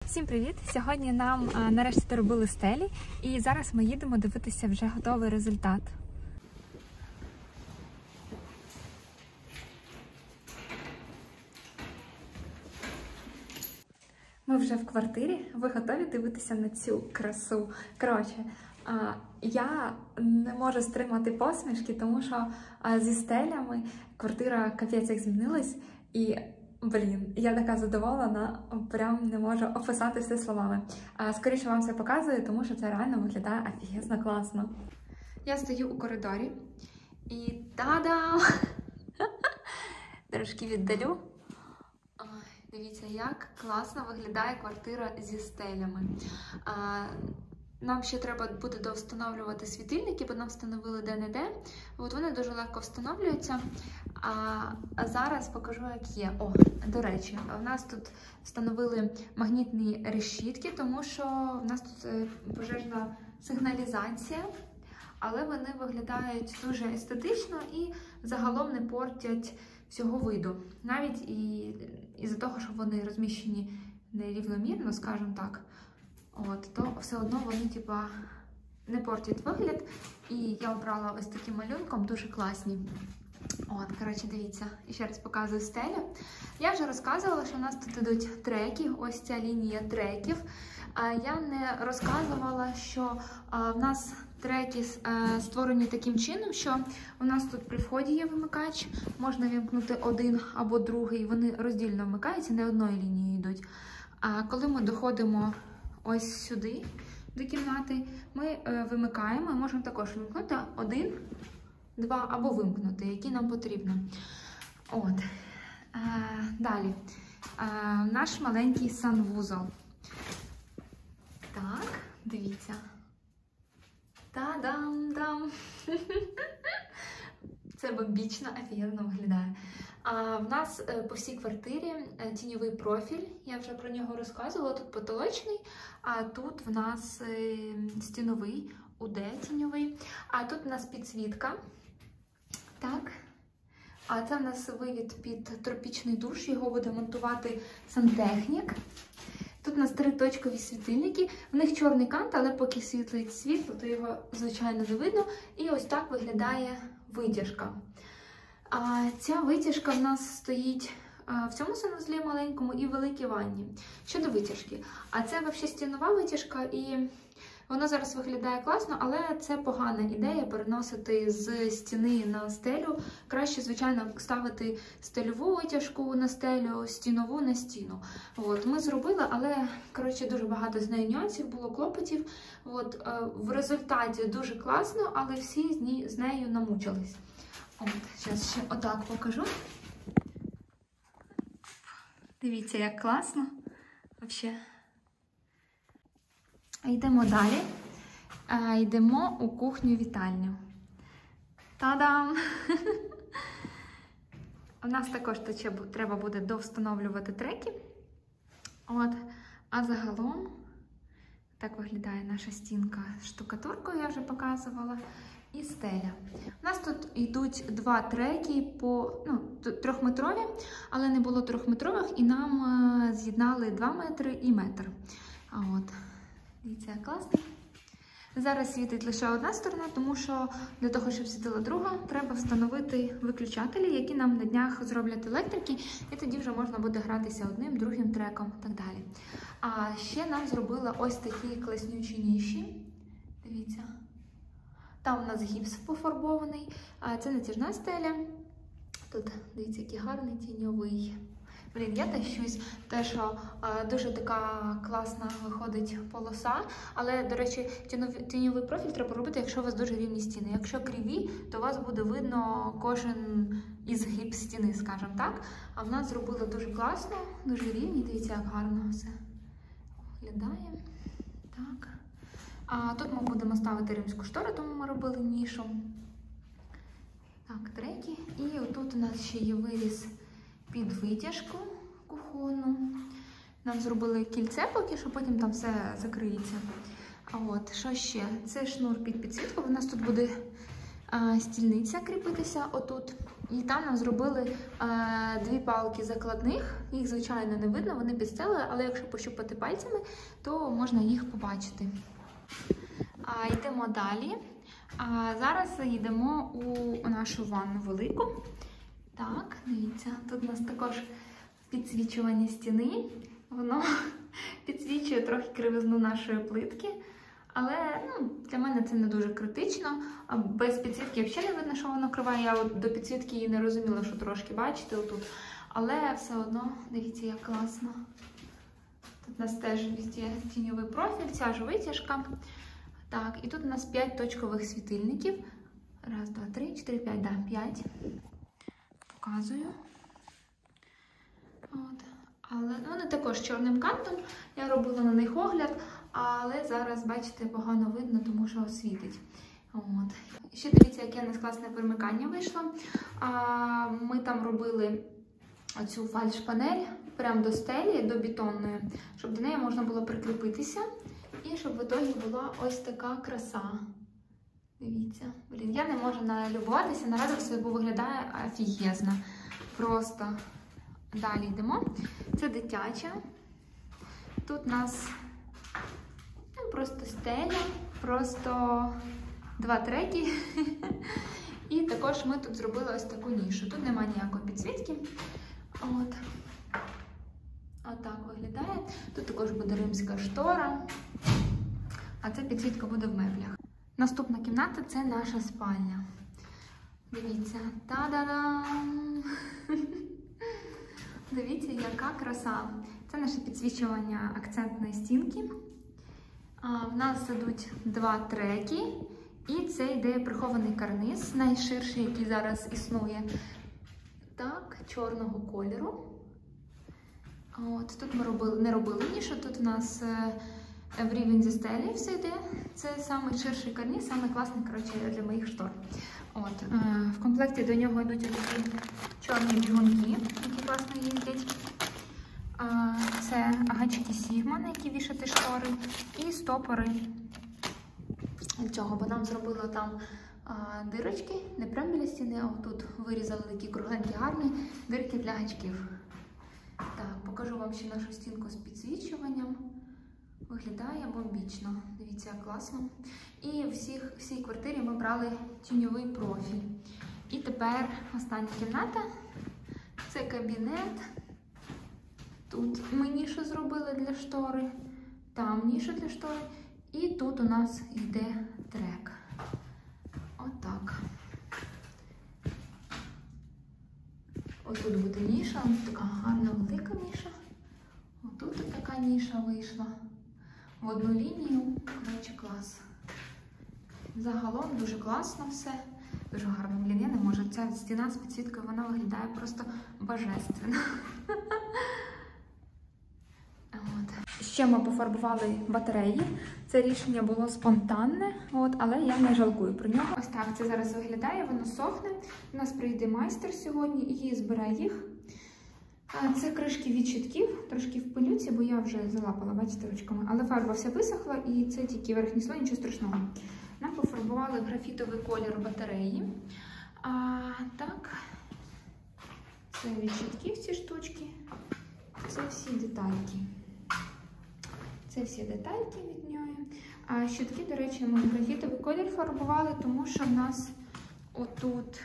Всім привіт! Сьогодні нам нарешті доробили стелі і зараз ми їдемо дивитися вже готовий результат. Ми вже в квартирі, ви готові дивитися на цю красу? Коротше, я не можу стримати посмішки, тому що зі стелями квартира капець як змінилась і блін, я така задоволена, прям не можу описати все словами. Скоріше вам це показую, тому що це реально виглядає офігезно класно. Я стою у коридорі і та-дам! Трошки віддалю. Дивіться, як класно виглядає квартира зі стелями. Нам ще треба буде довстановлювати світильники, бо нам встановили де-не-де. От вони дуже легко встановлюються. А зараз покажу, як є. О, до речі, у нас тут встановили магнітні решітки, тому що в нас тут пожежна сигналізація, але вони виглядають дуже естетично і загалом не портять всього виду. Навіть із-за того, що вони розміщені нерівномірно, скажімо так, то все одно вони типа не портять вигляд. І я обрала ось таким малюнком, дуже класні. Коротше, дивіться, і ще раз показую стелю. Я вже розказувала, що у нас тут ідуть треки, ось ця лінія треків. Я не розказувала, що в нас треки створені таким чином, що у нас тут при вході є вимикач, можна вімкнути один або другий, вони роздільно вмикаються, не одною лінією йдуть. А коли ми доходимо ось сюди, до кімнати, ми вимикаємо, і можемо також вимкнути один, два або вимкнути, які нам потрібно. Далі. Наш маленький санвузол. Так, дивіться. Та-дам-дам! Це бомбічно, офігенно виглядає. В нас по всій квартирі тіньовий профіль, я вже про нього розказувала, тут потолочний, а тут в нас стіновий, УД тіньовий, а тут у нас підсвітка. Так. А це в нас вивід під тропічний душ, його буде монтувати сантехнік. Тут у нас 3-точкові світильники, в них чорний кант, але поки світлить світло, то його, звичайно, не видно. І ось так виглядає витяжка. Ця витяжка в нас стоїть в цьому санузлі маленькому і в великій ванні. Щодо витяжки. А це взагалі стінова витяжка, і вона зараз виглядає класно, але це погана ідея переносити з стіни на стелю. Краще, звичайно, ставити стельову витяжку на стелю, стінову на стіну. Ми зробили, але, коротше, дуже багато з нею нюансів, було клопотів. В результаті дуже класно, але всі з нею намучились. Зараз ще отак покажу. Дивіться, як класно. Взагалі. Йдемо далі. Йдемо у кухню-вітальню. Та-дам! У нас також треба буде довстановлювати треки. А загалом так виглядає наша стінка з штукатуркою, я вже показувала. І стеля. У нас тут йдуть 2 треки по 3-метрові, але не було 3-метрових, і нам з'єднали 2 метри і метр. Дивіться, як класно. Зараз світить лише одна сторона, тому що для того, щоб світила друга, треба встановити виключателі, які нам на днях зроблять електрики, і тоді вже можна буде гратися одним, другим треком і так далі. А ще нам зробили ось такі класнючі ніші. Дивіться. Там у нас гіпс пофарбований, це натяжна стеля. Тут, дивіться, який гарний тіньовий. Блін, я тащусь, те, що дуже така класна виходить полоса. Але, до речі, тіньовий профіль треба робити, якщо у вас дуже рівні стіни. Якщо криві, то у вас буде видно кожен ізгиб стіни, скажімо так. А в нас зробили дуже класно, дуже рівні. Дивіться, як гарно все виглядає. Так. Тут ми будемо ставити римську штору, тому ми робили нішу. Так, треки. І отут у нас ще є виріз під витяжку кухонну. Нам зробили кільце поки що, потім там все закриється. Що ще? Це шнур під підсвітку. У нас тут буде стільниця кріпитися отут. І там нам зробили 2 палки закладних. Їх, звичайно, не видно, вони підстелили, але якщо пощупати пальцями, то можна їх побачити. Йдемо далі. Зараз йдемо у нашу ванну велику. Так, дивіться, тут у нас також підсвічування стіни. Воно підсвічує трохи кривизну нашої плитки. Але для мене це не дуже критично. Без підсвітки взагалі не видно, що воно криває. Я до підсвітки її не розуміла, що трошки бачите отут. Але все одно, дивіться, як класно. Тут у нас теж везде тіньовий профіль, ця ж витяжка. Так, і тут у нас 5 точкових світильників. 1, 2, 3, 4, 5, да, 5. Показую. От. Але вони також чорним кантом. Я робила на них огляд, але зараз, бачите, погано видно, тому що світить. От. Ще дивіться, яке у нас класне перемикання вийшло. Ми там робили оцю фальш-панель прямо до стелі, до бетонної, щоб до неї можна було прикріпитися. І щоб в ітогі була ось така краса. Дивіться. Блін, я не можу налюбуватися на радості, бо виглядає офігезно. Просто далі йдемо. Це дитяча. Тут у нас просто стеля, просто 2/3. І також ми тут зробили ось таку нішу. Тут немає ніякої підсвітки. От. Отак виглядає. Тут також буде римська штора. А ця підсвітка буде в меблях. Наступна кімната – це наша спальня. Дивіться. Та-да-дам! Дивіться, яка краса. Це наше підсвічування акцентної стінки. В нас ідуть 2 треки. І це йде прихований карниз, найширший, який зараз існує. Так, чорного кольору. От, тут ми не робили нішу, тут у нас в рівень зі стелі все йде. Це найширший карниз, самий класний, коротше, для моїх штор. От, в комплекті до нього йдуть такі чорні бігунки, які класно їздять. Це гачки Sigma, на які вішати штори, і стопори цього, бо нам зробили там дирочки, не прямо біля стіни, а тут вирізали такі кругленькі, гарні дирки для гачків. Так, покажу вам ще нашу стінку з підсвічуванням. Виглядає бомбічно. Дивіться, як класно. І в всій квартирі ми брали тіньовий профіль. І тепер остання кімната. Це кабінет. Тут ми нішу зробили для штори. Там ніша для штори. І тут у нас йде трек. Отак. Ось тут буде ніша, така гарна велика ніша. Отут така ніша вийшла. В одну лінію. Коротше, клас. Загалом дуже класно все. Дуже гарно. Блін, я не можу. Ця стіна з підсвіткою, вона виглядає просто божественно. Ще ми пофарбували батареї. Це рішення було спонтанне, але я не жалкую про нього. Ось так це зараз виглядає, воно сохне. У нас прийде майстер сьогодні і збере їх. Це кришки від щитків, трошки в пилюці, бо я вже залапала, бачите, ручками. Але фарба вся висохла і це тільки верхній слой, нічого страшного. Нам пофарбували графітовий колір батареї. Так, це від щитків ці штучки. Це всі детальки. Це всі детальки від нього. А щитки, до речі, ми графітовий колір фарбували, тому що в нас отут,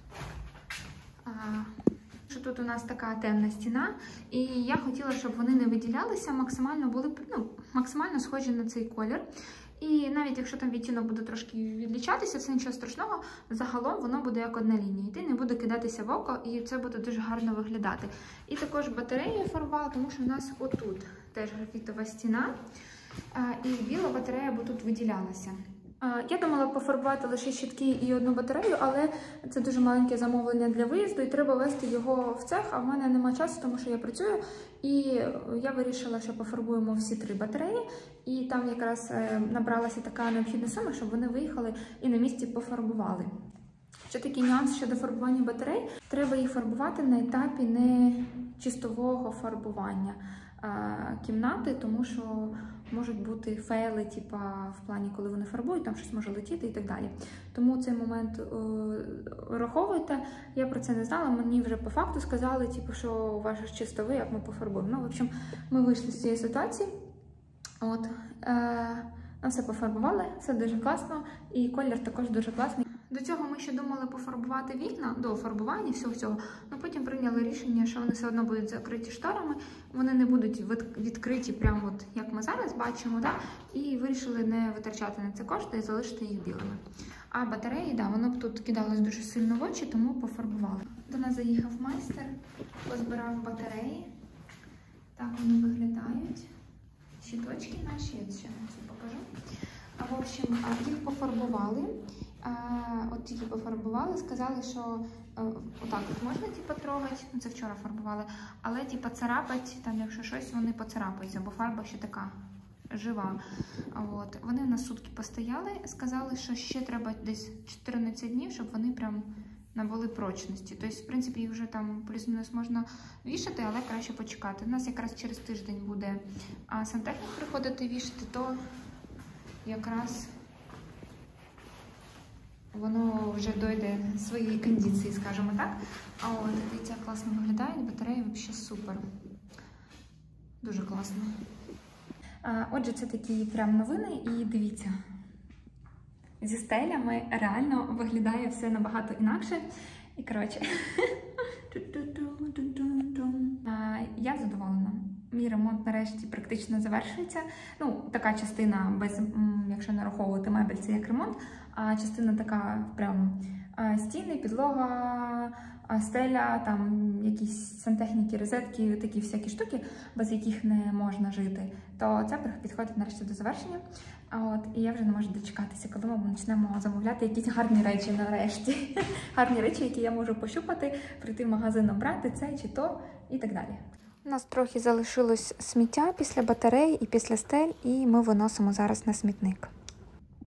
тут у нас така темна стіна, і я хотіла, щоб вони не виділялися, максимально були максимально схожі на цей колір. І навіть якщо там відтінок буде трошки відлічатися, це нічого страшного, загалом воно буде як одна лінія йти, не буде кидатися в око, і це буде дуже гарно виглядати. І також батарею я фарбувала, тому що у нас отут теж графітова стіна, і біла батарея бо тут виділялася. Я думала пофарбувати лише щитки і одну батарею, але це дуже маленьке замовлення для виїзду, і треба везти його в цех, а в мене немає часу, тому що я працюю. І я вирішила, що пофарбуємо всі 3 батареї, і там якраз набралася така необхідна сума, щоб вони виїхали і на місці пофарбували. Ще такий нюанс щодо фарбування батарей. Треба їх фарбувати на етапі не чистового фарбування. кімнати, тому що можуть бути фейли, в плані, коли вони фарбують, там щось може летіти і так далі. Тому цей момент враховуйте. Я про це не знала, мені вже по факту сказали, що у вас ж чисто ви, як ми пофарбуємо. Ну, в общем, ми вийшли з цієї ситуації. Нам все пофарбували, все дуже класно, і колір також дуже класний. До цього ми ще думали пофарбувати вікна, до фарбування всього цього, але потім прийняли рішення, що вони все одно будуть закриті шторами, вони не будуть відкриті, прямо як ми зараз бачимо, і вирішили не витрачати на це кошти і залишити їх білими. А батареї, воно б тут кидалось дуже сильно в очі, тому пофарбували. До нас заїхав майстер, позбирав батареї, так вони виглядають. Щиточки наші, я ще вам це покажу. В общем, їх пофарбували. От тільки пофарбували, сказали, що отак можна трогати, це вчора фарбували, але царапать, там якщо щось, вони поцарапаються, бо фарба ще така жива. Вони на сутки постояли, сказали, що ще треба десь 14 днів, щоб вони прям набули прочності. Тобто, в принципі, їх вже там плюс-мінус можна вішати, але краще почекати. У нас якраз через тиждень буде сантехнік приходити вішати, то якраз воно вже дойде своєї кондиції, скажімо так. Дивіться, як класно виглядають, батареї взагалі супер. Дуже класно. Отже, це такі прям новини, і дивіться. Зі стелями реально виглядає все набагато інакше. І, коротше, я задоволена. Мій ремонт нарешті практично завершується. Ну, така частина, без, якщо не раховувати мебель, це як ремонт, а частина така прям стіни, підлога, стеля, там якісь сантехніки, розетки, такі всякі штуки, без яких не можна жити, то це підходить нарешті до завершення. І я вже не можу дочекатися, коли ми почнемо замовляти якісь гарні речі нарешті. Гарні речі, які я можу пощупати, прийти в магазин, обрати це чи то і так далі. У нас трохи залишилось сміття після батарей і після стель, і ми виносимо зараз на смітник.